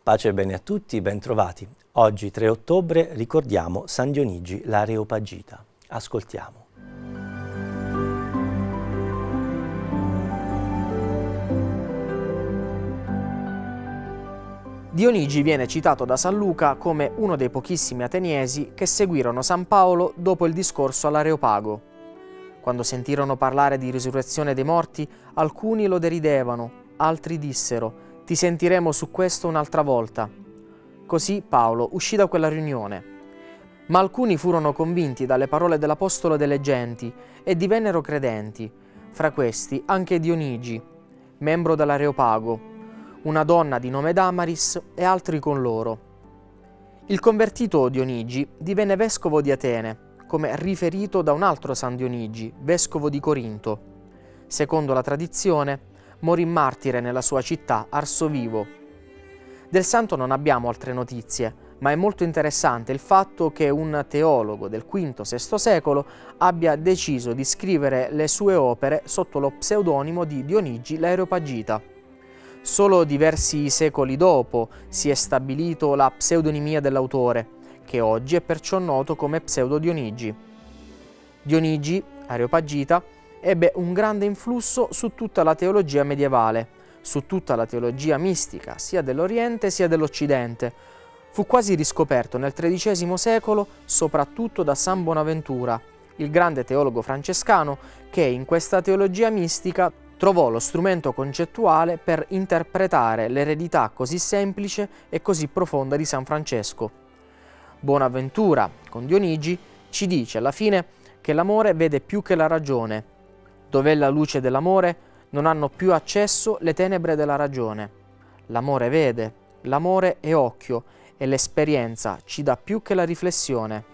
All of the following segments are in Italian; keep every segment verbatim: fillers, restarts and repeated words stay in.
Pace e bene a tutti, bentrovati. Oggi, tre ottobre, ricordiamo San Dionigi l'Areopagita. Ascoltiamo. Dionigi viene citato da San Luca come uno dei pochissimi ateniesi che seguirono San Paolo dopo il discorso all'Areopago. Quando sentirono parlare di risurrezione dei morti, alcuni lo deridevano, altri dissero: «Ti sentiremo su questo un'altra volta». Così Paolo uscì da quella riunione. Ma alcuni furono convinti dalle parole dell'Apostolo delle genti e divennero credenti, fra questi anche Dionigi, membro dell'Areopago, una donna di nome Damaris e altri con loro. Il convertito Dionigi divenne vescovo di Atene, come riferito da un altro San Dionigi, vescovo di Corinto. Secondo la tradizione, morì martire nella sua città arso vivo. Del santo non abbiamo altre notizie, ma è molto interessante il fatto che un teologo del quinto-sesto secolo abbia deciso di scrivere le sue opere sotto lo pseudonimo di Dionigi l'Areopagita. Solo diversi secoli dopo si è stabilito la pseudonimia dell'autore, che oggi è perciò noto come Pseudo Dionigi. Dionigi, Areopagita, ebbe un grande influsso su tutta la teologia medievale, su tutta la teologia mistica, sia dell'Oriente sia dell'Occidente. Fu quasi riscoperto nel tredicesimo secolo soprattutto da San Bonaventura, il grande teologo francescano che in questa teologia mistica trovò lo strumento concettuale per interpretare l'eredità così semplice e così profonda di San Francesco. Bonaventura, con Dionigi, ci dice alla fine che l'amore vede più che la ragione. Dov'è la luce dell'amore, non hanno più accesso le tenebre della ragione. L'amore vede, l'amore è occhio e l'esperienza ci dà più che la riflessione.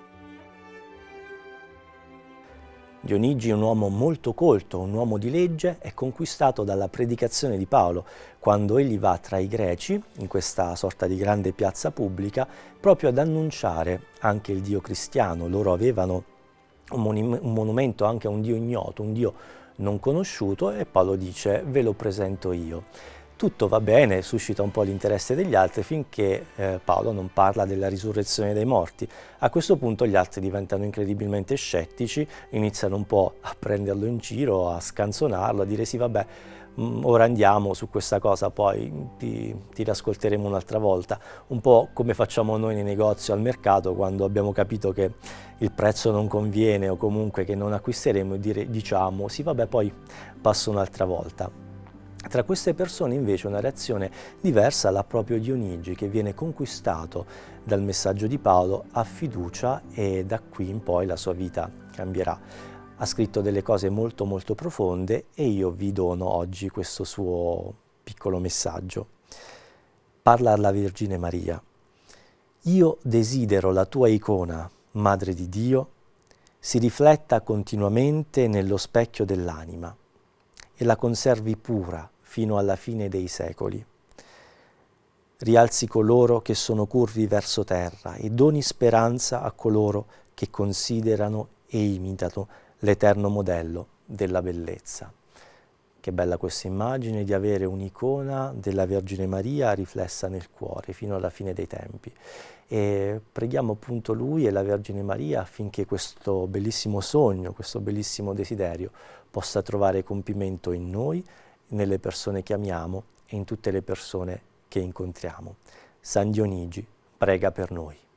Dionigi è un uomo molto colto, un uomo di legge, è conquistato dalla predicazione di Paolo, quando egli va tra i greci, in questa sorta di grande piazza pubblica, proprio ad annunciare anche il Dio cristiano. Loro avevano un, mon un monumento anche a un Dio ignoto, un Dio non conosciuto, e Paolo dice: ve lo presento io. Tutto va bene, suscita un po' l'interesse degli altri finché eh, Paolo non parla della risurrezione dei morti. A questo punto gli altri diventano incredibilmente scettici, iniziano un po' a prenderlo in giro, a scanzonarlo, a dire: sì, vabbè, mh, ora andiamo su questa cosa, poi ti, ti riascolteremo un'altra volta. Un po' come facciamo noi nei negozi o al mercato quando abbiamo capito che il prezzo non conviene o comunque che non acquisteremo, e dire, diciamo: sì, vabbè, poi passo un'altra volta. Tra queste persone invece una reazione diversa l'ha proprio Dionigi, che viene conquistato dal messaggio di Paolo, ha fiducia e da qui in poi la sua vita cambierà. Ha scritto delle cose molto molto profonde e io vi dono oggi questo suo piccolo messaggio. Parla alla Vergine Maria: io desidero la tua icona, Madre di Dio, si rifletta continuamente nello specchio dell'anima e la conservi pura fino alla fine dei secoli. Rialzi coloro che sono curvi verso terra e doni speranza a coloro che considerano e imitano l'eterno modello della bellezza. Che bella questa immagine di avere un'icona della Vergine Maria riflessa nel cuore fino alla fine dei tempi. E preghiamo appunto Lui e la Vergine Maria affinché questo bellissimo sogno, questo bellissimo desiderio possa trovare compimento in noi, nelle persone che amiamo e in tutte le persone che incontriamo. San Dionigi, prega per noi.